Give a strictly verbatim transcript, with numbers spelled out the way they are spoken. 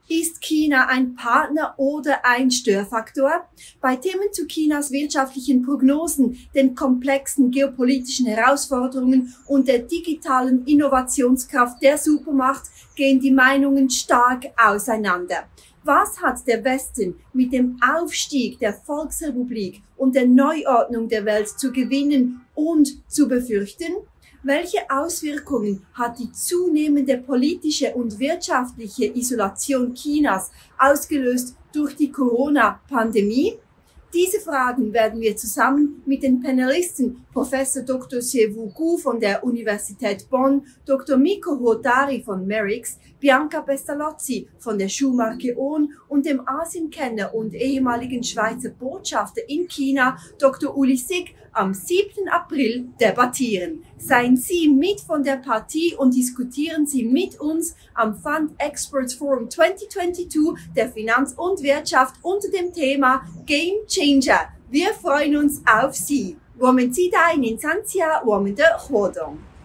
Ist China ein Partner oder ein Störfaktor? Bei Themen zu Chinas wirtschaftlichen Prognosen, den komplexen geopolitischen Herausforderungen und der digitalen Innovationskraft der Supermacht gehen die Meinungen stark auseinander. Was hat der Westen mit dem Aufstieg der Volksrepublik und der Neuordnung der Welt zu gewinnen und zu befürchten? Welche Auswirkungen hat die zunehmende politische und wirtschaftliche Isolation Chinas ausgelöst durch die Corona-Pandemie? Diese Fragen werden wir zusammen mit den Panelisten Professor Doktor Xiewu Gu von der Universität Bonn, Doktor Miko Hodari von Merix, Bianca Pestalozzi von der Schulmarke Ohn und dem Asienkenner und ehemaligen Schweizer Botschafter in China, Doktor Uli Sigg, am siebten April debattieren. Seien Sie mit von der Partie und diskutieren Sie mit uns am Fund Experts Forum zwanzig zweiundzwanzig der Finanz und Wirtschaft unter dem Thema Game Changer. Wir freuen uns auf Sie. 我们期待您参加我们的活动。